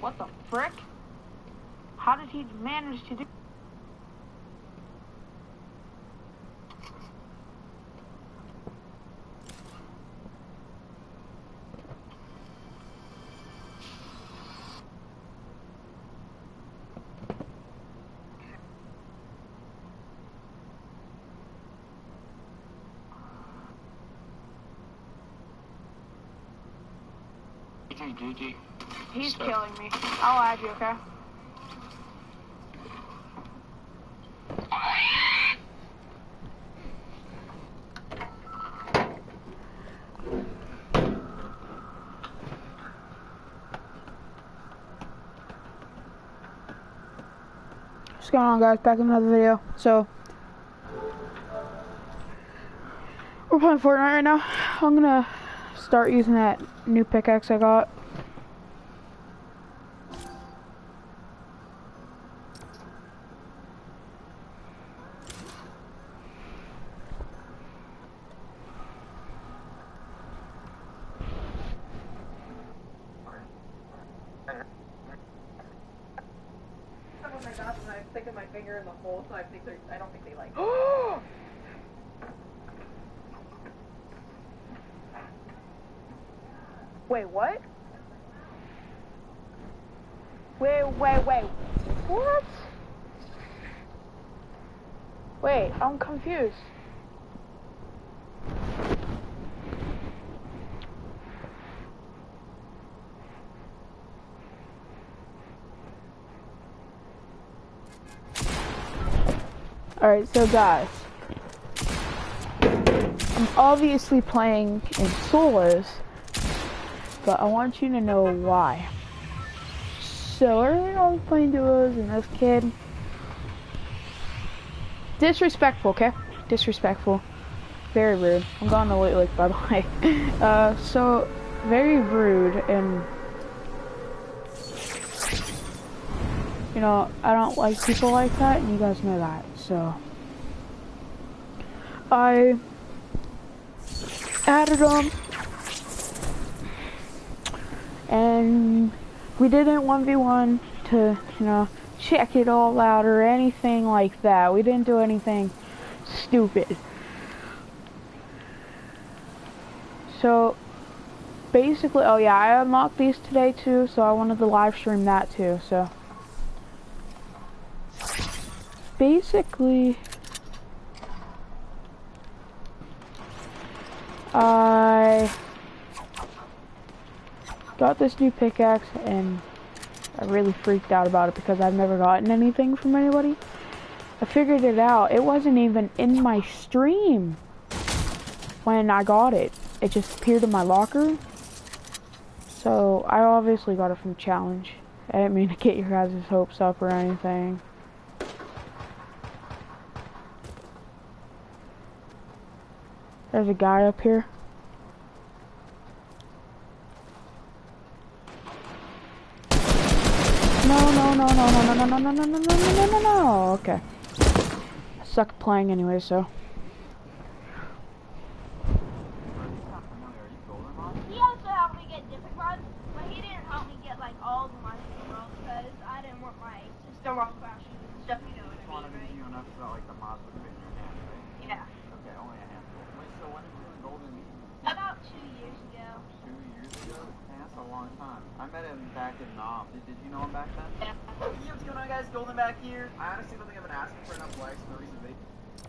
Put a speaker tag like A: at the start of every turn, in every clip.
A: What the frick? How did he manage to do?
B: GG.
A: He's killing me. I'll add you, okay?
C: What's going on, guys? Back in another video. So we're playing Fortnite right now. I'm gonna start using that new pickaxe I got.
D: I'm sticking my finger in the hole, so I don't think they like it.
A: Wait, what? Wait. What? Wait, I'm confused.
C: Alright, so guys, I'm obviously playing in solos, but I want you to know why. So earlier I was playing duos and this kid, disrespectful, okay? Disrespectful. Very rude. I'm going to Loot Lake, by the way. So, very rude, and you know, I don't like people like that, and you guys know that, so I added him, and we didn't 1v1 to, you know, check it all out or anything like that. We didn't do anything stupid. So, basically, oh yeah, I unlocked these today too, so I wanted to live stream that too, so. Basically, I got this new pickaxe and I really freaked out about it because I've never gotten anything from anybody. I figured it out. It wasn't even in my stream when I got it. It just appeared in my locker. So I obviously got it from challenge. I didn't mean to get your guys' hopes up or anything. There's a guy up here. No. Okay. I suck at playing anyway, so.
E: He also helped me get different mods, but he didn't help me get like all the mods because I didn't want my system off crashing and stuff, you know what I mean, right?
B: You enough so that like the mods would fit in your hand, right?
E: Yeah.
B: Okay, only a handful. Wait, so when did you and Golden meet?
E: About 2 years ago.
B: 2 years ago? Man, that's a long time. I met him back in Nom. Did you know him back then?
E: Yeah.
D: Hey, what's going on, guys? Golden back here. I honestly don't think I've been asking for enough likes in the recent video.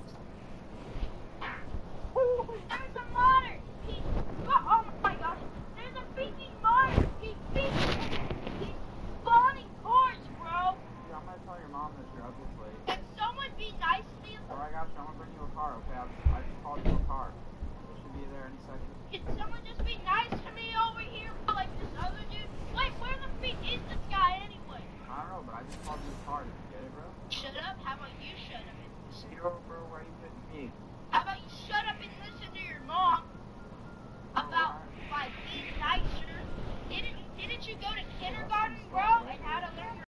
E: There's a modder! Oh my gosh! There's a freaking modder! He's spawning cores, bro!
B: Yeah, I'm gonna tell your mom that you're up this late.
E: Can someone be nice to me?
B: Alright, I got you. I'm gonna bring you a car, okay? I just called you a car. It should be there any second.
E: Can someone just be nice to me over here? Like this other dude? Wait, where the freak is this guy anyway?
B: I don't know, but I just called you a car. Did you get it, bro?
E: Shut up? How about you shut up?
B: Zero, bro. Why are you hitting me?
E: How about you shut up and listen to your mom? About like being nicer. Didn't you go to kindergarten, bro? And how to learn your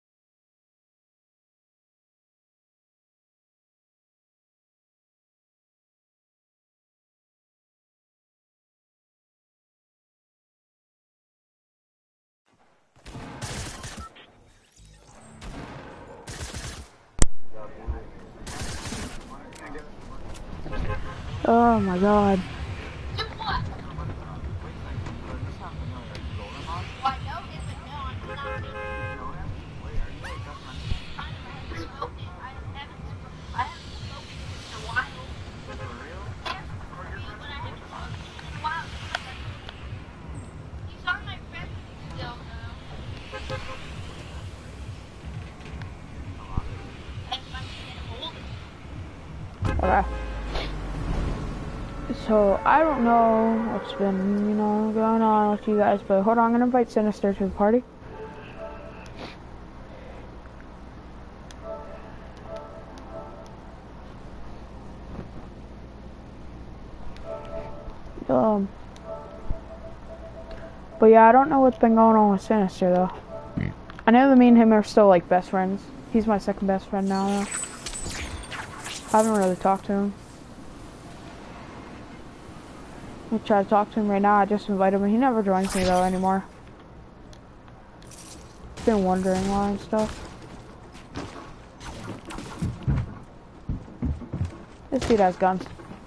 C: Oh my god.
E: Do what?
B: Wait a second, does this sound familiar? Are you Golden Hawk?
E: Well, I know him, but no, I'm not him.
B: You know him? Wait, are you like best friends with him?
E: Kind of, I haven't spoken. I haven't spoken in a while.
B: For real?
E: Yeah, for real, but I haven't spoken in a while. He's on my friend still, though. And if I can get a hold of him.
C: Okay. So, I don't know what's been, you know, going on with you guys, but hold on, I'm gonna invite Sinister to the party. But yeah, I don't know what's been going on with Sinister, though. I know that me and him are still, like, best friends. He's my second best friend now, though. I haven't really talked to him. I'm gonna try to talk to him right now. I just invited him, and he never joins me, though, anymore. Been wondering why and stuff. This dude has guns.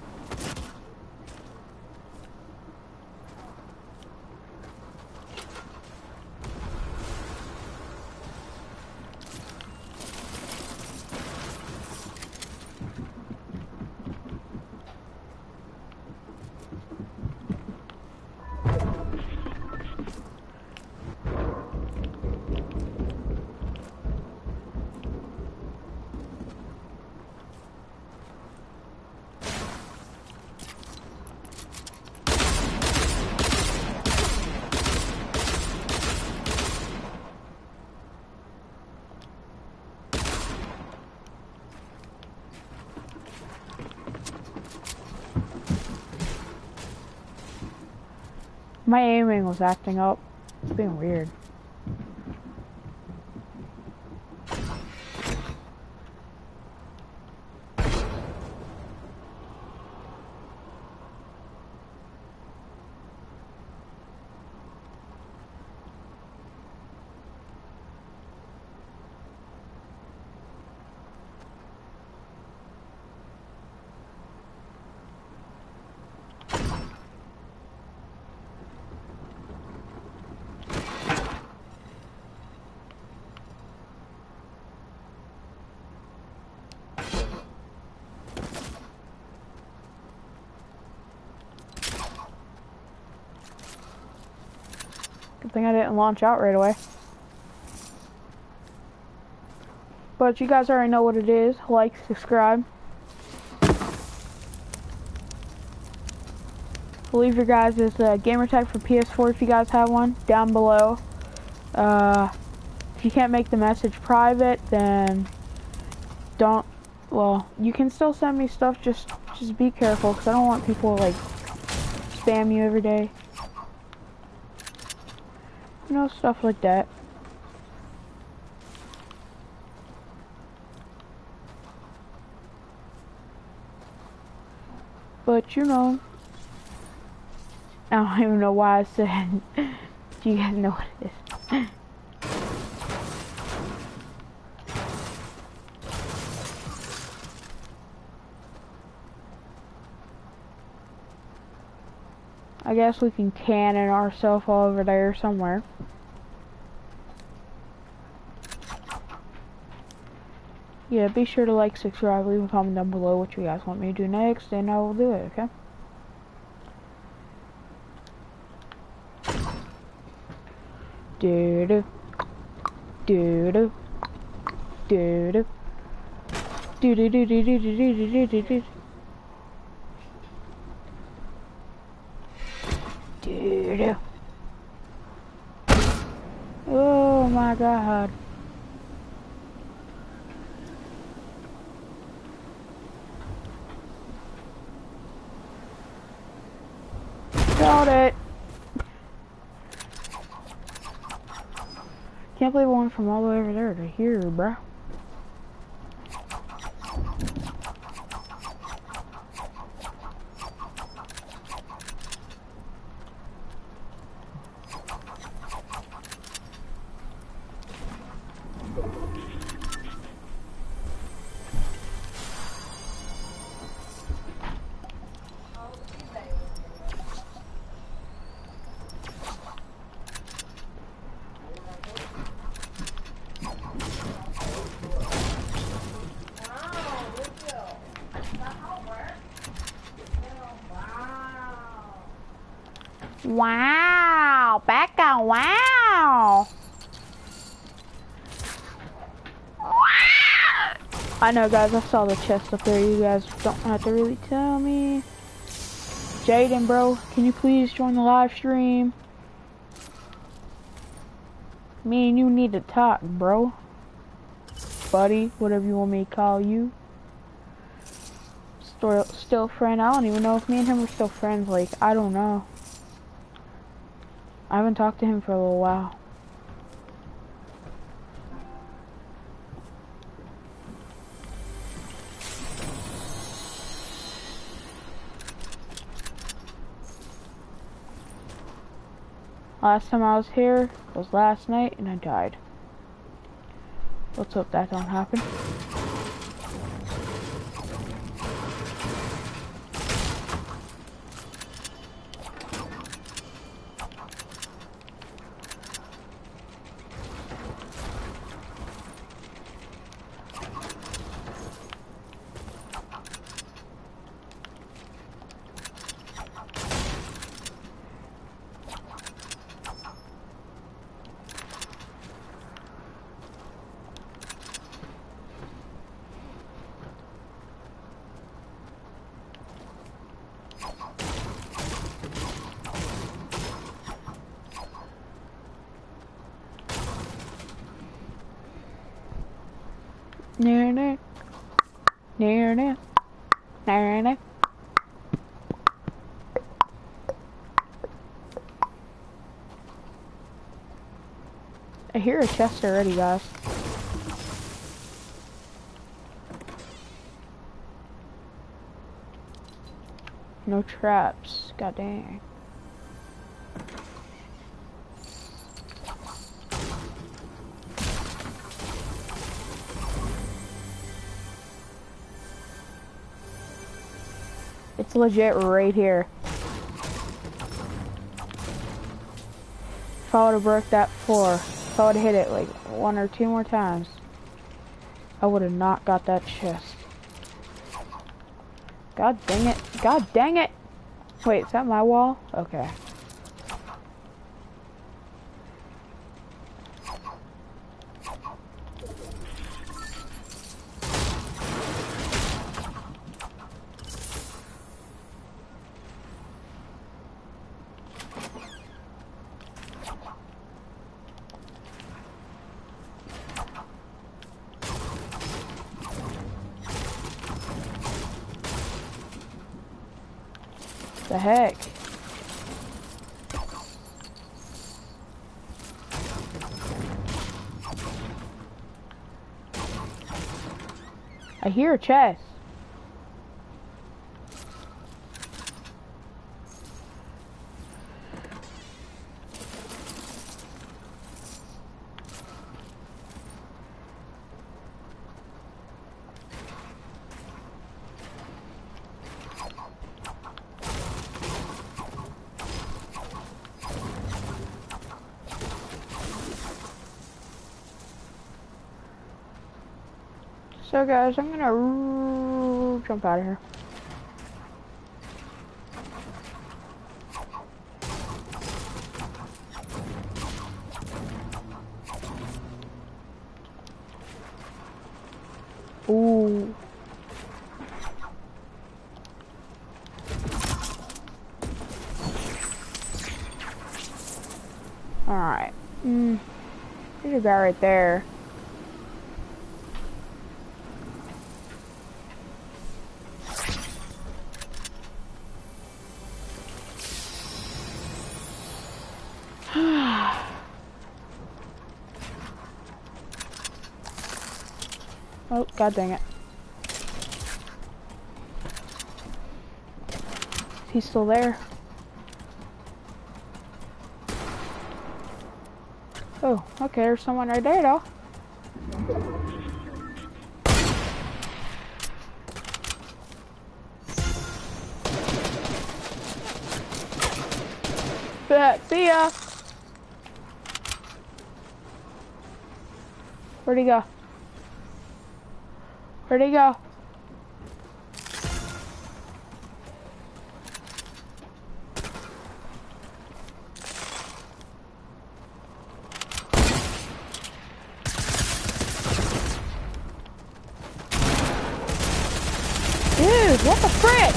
C: My aiming was acting up. It's being weird. Good thing I didn't launch out right away. But you guys already know what it is. Like, subscribe. Leave your guys' gamer tag for PS4 if you guys have one down below. If you can't make the message private, then don't. Well, you can still send me stuff. Just be careful, because I don't want people like spam you every day. You know, stuff like that. But you know, I don't even know why I said. Do you guys know what it is? I guess we can cannon ourselves over there somewhere. Yeah, be sure to like, subscribe, leave a comment down below what you guys want me to do next, and I will do it, okay? Do-do. Do-do. Do-do. Do-do-do-do-do-do-do-do-do-do. Dude. Oh my god. Got it. Can't believe I went from all the way over there to here, bruh. Wow, Becca, wow. I know, guys, I saw the chest up there. You guys don't have to really tell me. Jaden, bro, can you please join the live stream? Me and you need to talk, bro. Buddy, whatever you want me to call you. Still friend. I don't even know if me and him are still friends. Like, I don't know. I haven't talked to him for a little while. Last time I was here was last night and I died. Let's hope that don't happen. Near, near, near, near, near, near. I hear a chest already, guys. No traps. God dang. It's legit right here. If I would have broke that floor, if I would have hit it like 1 or 2 more times, I would have not got that chest. God dang it. God dang it! Wait, is that my wall? Okay. The heck? I hear a chest. So guys, I'm gonna jump out of here. Ooh. Alright. There's a guy right there. Oh, god dang it. He's still there. Oh, okay, there's someone right there though. See ya! Where'd he go? Where'd he go? What the frick?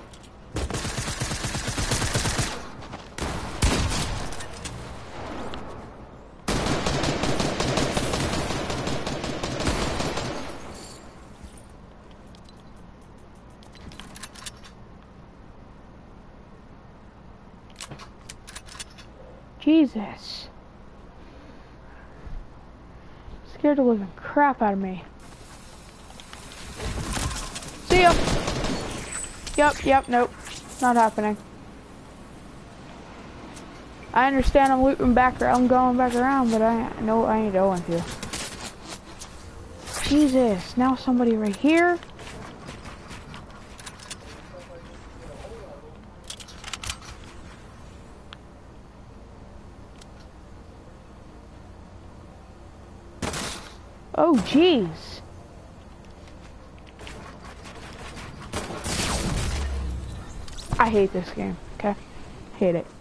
C: Jesus. Scared the living crap out of me. See ya. Yep, nope. Not happening. I understand I'm looping back, or I'm going back around, but I ain't going to. Jesus, now somebody right here. Oh, jeez. I hate this game, okay? Hate it.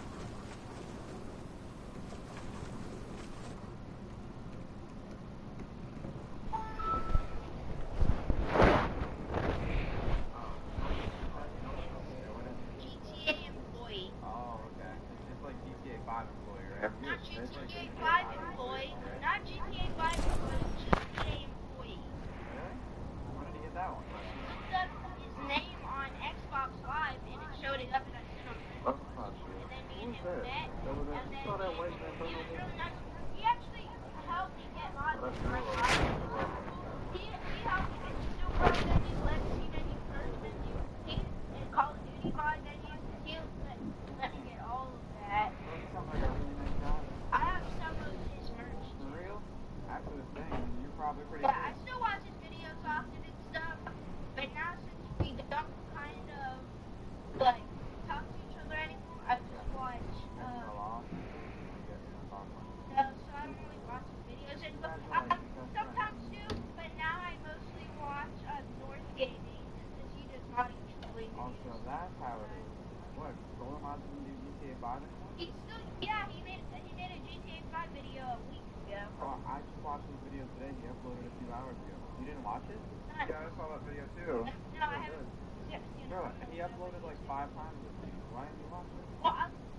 E: GTA employee.
B: Oh, okay. It's just like GTA 5 employee, right?
E: Not GTA 5 employee. Not GTA 5 employee. GTA employee.
B: Really? When did he get that one?
E: I looked up his name on Xbox Live and it showed it up and I sent him.
B: Oh, not sure.
E: And then me
B: Who
E: and
B: was
E: him
B: that?
E: met.
B: That was that.
E: And
B: You
E: then
B: saw that white man
E: he
B: turn
E: was
B: over?
E: really nice. He actually helped me get mods
B: Oh, that's
E: for my
B: cool.
E: mods. He helped me get Super menus, Legacy menus, First menu, and Call of Duty mod menus. He let me get all of that.
B: Oh, he sounds like a really nice guy.
E: I have some of his merch.
B: For real? After this thing, you're probably pretty
E: Yeah, I
B: good.
E: still watch his videos often and stuff, but now since we don't kind of like talk to each other anymore, I just watch.
B: Fell off. You guys don't talk much.
E: No, so I don't really watch his videos, and but I sometimes do. But now I mostly watch North Gaming because he does modding trolling.
B: Also, that's how it is. What? Golden Mods didn't do GTA 5 anymore?
E: He still, yeah, he made a GTA 5 video a week ago.
B: Oh, I just watched his video today. He uploaded a few hours ago. You didn't watch it?
E: Not-
B: Yeah, I saw that video too.
E: No, I haven't. You know,
B: Bro, he uploaded like 5 times this week. Why didn't you watch it?
E: Well,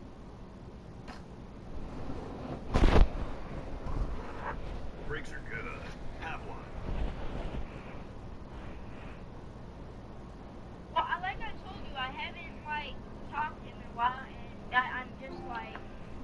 F: Brakes are good. Have one.
E: Well, like I told you, I haven't like talked to him in a while, and I'm just like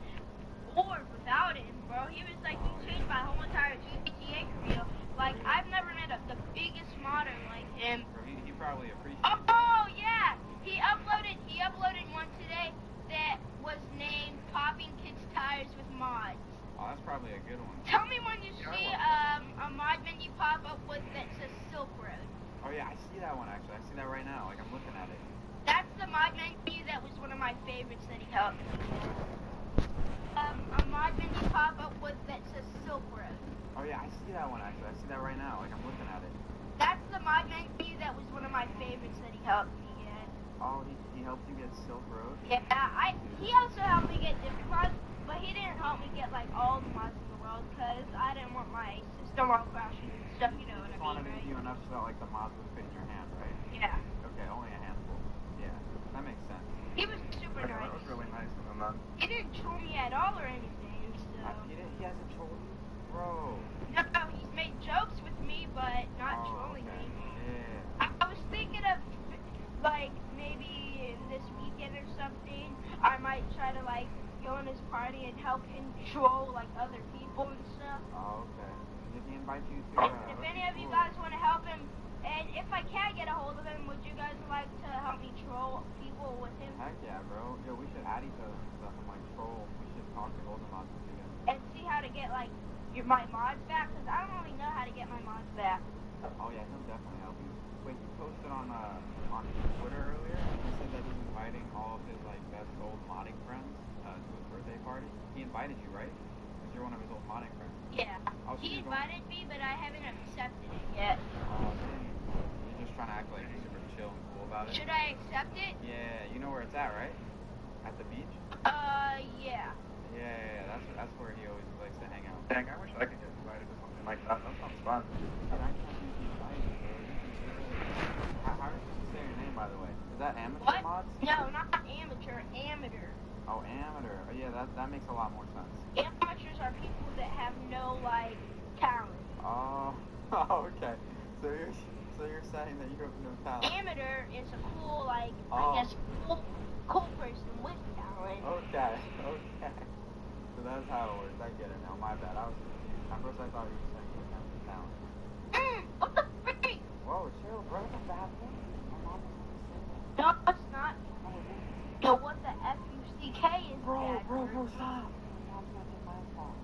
E: bored without him, bro. He was like, he changed my whole entire GTA career. Like, I've never met the biggest modder like him.
B: Bro, he probably appreciates
E: Oh yeah, he uploaded one today that was named "Popping Kids Tires with Mods."
B: Oh, that's probably a good one.
E: Tell me when you
B: Yeah, I
E: see
B: want
E: a mod menu pop up with that says Silk Road.
B: Oh yeah, I see that one actually. I see that right now. Like I'm looking at it.
E: That's the mod menu that was one of my favorites that he helped me with. A mod menu pop up with that says Silk Road.
B: Oh yeah, I see that one actually. I see that right now. Like I'm looking at it.
E: That's the mod menu that was one of my favorites that he helped me get.
B: Oh, he helped you get Silk Road?
E: Yeah, he also helped me get different mods, but he didn't help me get like all the mods in the world because I didn't want my system all crashing and stuff. You know what
B: Just
E: I
B: wanted
E: mean,
B: to
E: right?
B: give you enough so that like the mods would fit in your hand, right?
E: Yeah.
B: Okay, only a handful. Yeah, that makes sense.
E: He was super
B: Okay,
E: nice.
B: that was really nice of him, man.
E: He didn't troll me at all or anything, so.
B: He hasn't trolled you? Bro.
E: No, he's made jokes with me, but not
B: Oh,
E: trolling
B: okay.
E: me.
B: Yeah.
E: I was thinking of, like, maybe this weekend or something, I might try to, like, go in his party and help him troll, like, other people and stuff.
B: Oh, okay. Did he invite you to,
E: If any of you guys want to help him, and if I can't get a hold of him, would you guys like to help me troll people with him?
B: Heck yeah, bro. Yo, we should add each other and stuff and like troll. We should talk to Golden Mods together.
E: And see how to get, like, my mods back? Because I don't really know how to get my mods back.
B: Oh yeah, he'll definitely help you. Wait, you posted on Twitter earlier. He said that he's inviting all of his like best old modding friends to his birthday party. He invited you, right? Because you're one of his old modding friends.
E: Yeah.
B: Oh, so
E: He
B: you're going-
E: invited me, but I haven't accepted it yet.
B: Oh dang. You're just trying to act like super chill and cool about it.
E: Should I accept it?
B: Yeah, you know where it's at, right? At the beach.
E: Yeah.
B: Yeah, that's where he always likes to hang out. Dang, I wish I could get invited to something like that. That sounds fun. Dude, I can't be invited, bro. How are you supposed to say your Is that amateur
E: What?
B: mods?
E: No, not amateur, amateur.
B: Oh, amateur. Oh, yeah, that makes a lot more sense.
E: Amateurs are people that have no, like, talent.
B: Oh, okay. So you're saying that you have no talent.
E: Amateur is a cool, like,
B: Oh.
E: I guess, cool person with talent.
B: Okay. So that's how it works. I get it now. My bad. I was confused. At first I thought you were saying you have no talent.
E: What the freak?
B: Whoa, chill, bro. That's a bad thing. My mom was going to say that.
E: No, it's not. So what the F-U-C-K is that?
B: Bro, stop. My mom's going to take my phone.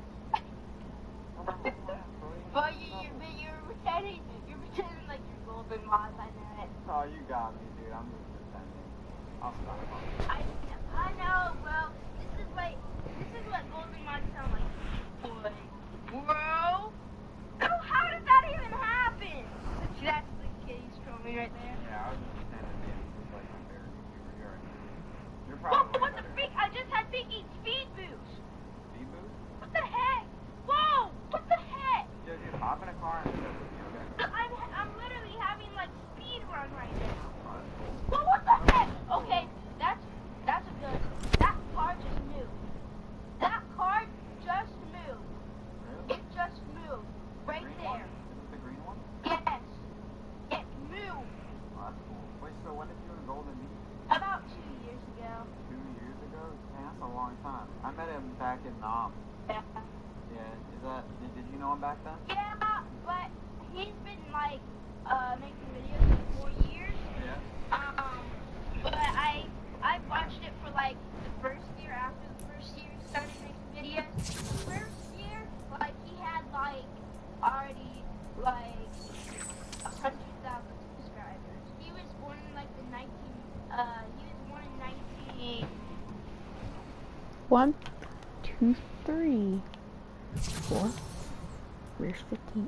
E: But you're pretending like you're golden mods, I know it.
B: Oh, you got me, dude. I'm just pretending. I'll stop.
E: I know, bro. This is what golden mods sound like. Boy, bro. How did that even happen? See, that's the kid he's trolling right there.
B: Yeah, I was just pretending to be like my favorite YouTuber. You're
E: Whoa,
B: probably
E: what the
B: better.
E: freak? I just had Biggie speed boost.
B: Speed boost?
E: What the heck? Whoa, what the heck?
B: Yo, dude, hop in a car and sit with me, okay?
E: I'm literally having like speed run right now.
B: Oh, that's cool.
E: Well, what the heck? Okay, that's a good. That car just moved. That car just moved.
B: Really?
E: It just moved right
B: Green
E: there.
B: one? Is it the green one?
E: Yes, it moved.
B: Oh, that's cool. Wait, so when did you and Golden meet?
E: About 2 years ago.
B: 2 years ago? Man, that's a long time. I met him back in Nam.
E: Yeah.
B: Yeah, did you know him back then?
E: Yeah, but he's been like making videos for 4 years.
B: Yeah.
E: But I watched it for like the first year. After the first year, he started making videos. The first year, like he had like already like 100,000 subscribers. He was born in like the 19. He was born in 19.
C: 1, 2, 3, 4. Where's 15?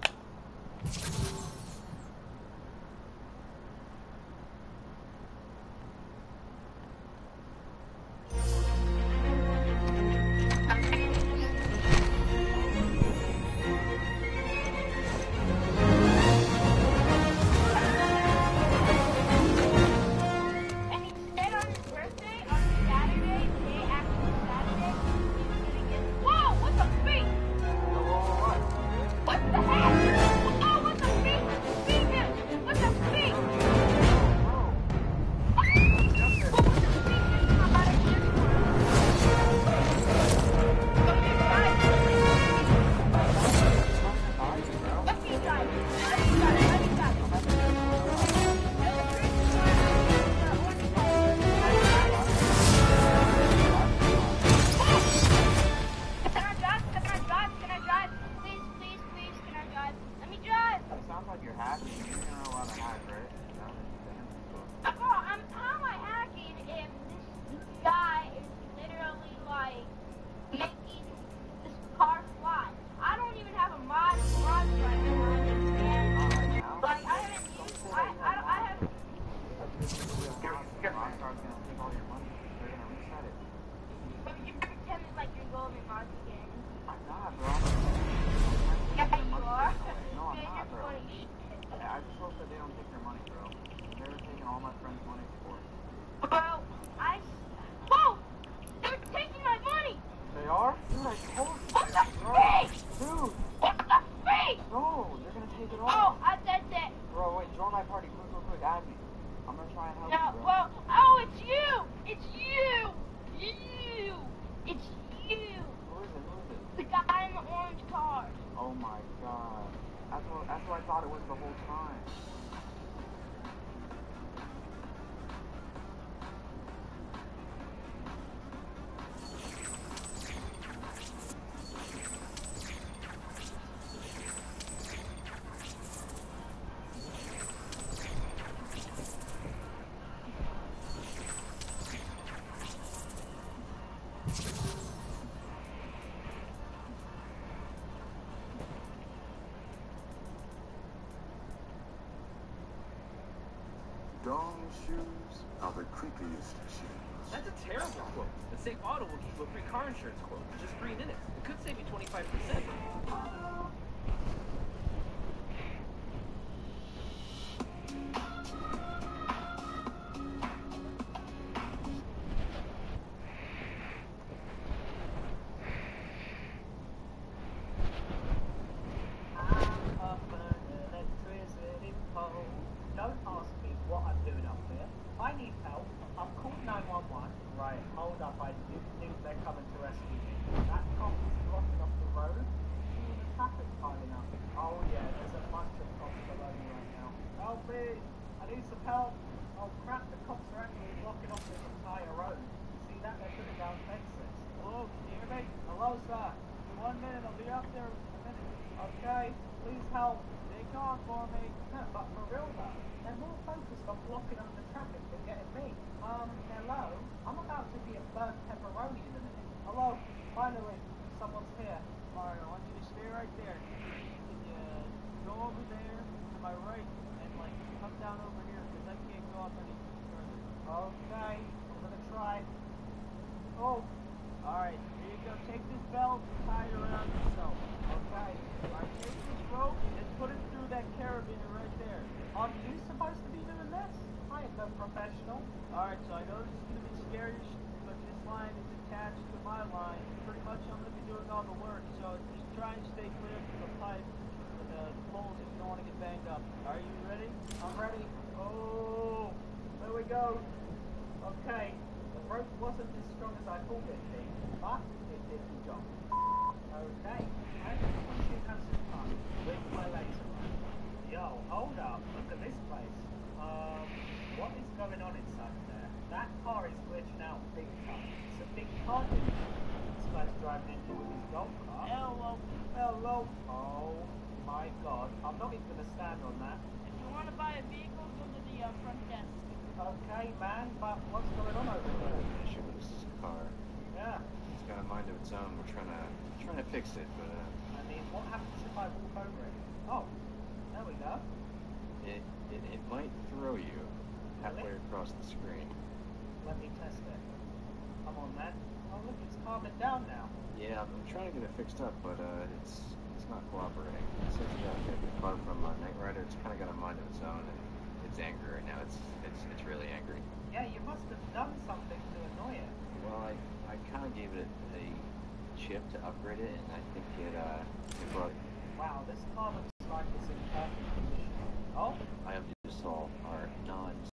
E: And he said on his birthday, on Saturday, today actually Saturday, he was gonna get. Whoa! What the freak?
B: What?
E: What the heck? Oh, what the freak? Freakus! What the freak? What the freak is not out of this one? Let me drive. Can I drive? Please, can I drive? Let me drive.
B: It sounds like you're happy. You're gonna know how to hack, right? That was the
E: How am I hacking if this guy is literally like making this car fly? I don't even have a mod right now. And like I haven't used I have
B: Rockstar's gonna take all your money. They're gonna reset it.
E: but you pretending like you're golden mods again.
B: I'm not, bro.
E: Yeah, you are.
B: No, I'm
E: Man,
B: not,
E: you're
B: bro.
E: funny shit.
B: I just hope that they don't take their money, bro. They were taking all my friends' money before.
E: Bro, whoa! They're taking my money!
B: They are? Dude, I told you.
E: What the
B: Bro.
E: freak?
B: Dude,
E: What the freak?
B: no, they're gonna take it
E: Oh,
B: all.
E: I said that.
B: Bro, wait, join my party, quick, add me. I'm gonna try and help
E: No,
B: you, bro.
E: well, oh, it's you! It's you! It's you!
B: Who is it?
E: The guy in the orange car.
B: Oh my god. That's what I thought it was the whole time.
F: Dong shoes are the creepiest shoes.
G: That's a terrible quote. The Safe Auto will give you a free car insurance quote for just 3 minutes. It could save you 25%.
D: I need some help. Oh crap, the cops are actually blocking off this entire road. You see that? They're putting down fences. Hello, can you hear me? Hello, sir. Give me 1 minute, I'll be up there in a minute. Okay, please help. They gone for me. But for real though, they're more focused on blocking up the traffic than getting me. Hello? I'm about to be a burnt pepperoni in a minute. Hello? Finally, someone's here. Alright, I want you to stay right there. Can you go over there to my right and like come down over here because I can't go up any further. Okay, I'm gonna try. Oh, alright, here you go. Take this belt, tie it around yourself. Okay, alright, take this rope and put it through that carabiner right there. Are you supposed to be doing this? I am no professional. Alright, so I know this is gonna be scary, but this line is attached to my line. Pretty much I'm gonna be doing all the work, so just try and stay clear from the pipe and the poles if you don't want to get banged up. Are you ready? I'm ready. Oh, there we go. Okay, the rope wasn't as strong as I thought it'd be, but it did the job. Okay, I just want to have some fun with my laser gun. Yo, hold up, look at this place. What is going on inside there? That car is glitching out big time. It's a big car this guy's driving into with his golf cart. Hello. Hello. Oh my god, I'm not even going to stand on that.
E: If you want to buy a vehicle, go to the front desk.
D: Okay, man, but what's going on over there?
B: Issue with this car.
D: Yeah,
B: It's got a mind of its own. We're trying to fix it, but
D: I mean, what happens if I walk over it? Oh, there we go.
B: it might throw you halfway across the screen.
D: Let me test it. Come on, man. Oh, look, it's calming down now.
B: Yeah, I'm trying to get it fixed up, but it's not cooperating. It says you got the car from Knight Rider. It's kind of got a mind of its own, and it's angry right now. It's really angry.
D: Yeah, you must have done something to annoy it.
B: Well, I kind of gave it a chip to upgrade it, and I think it brought.
D: Wow, this car looks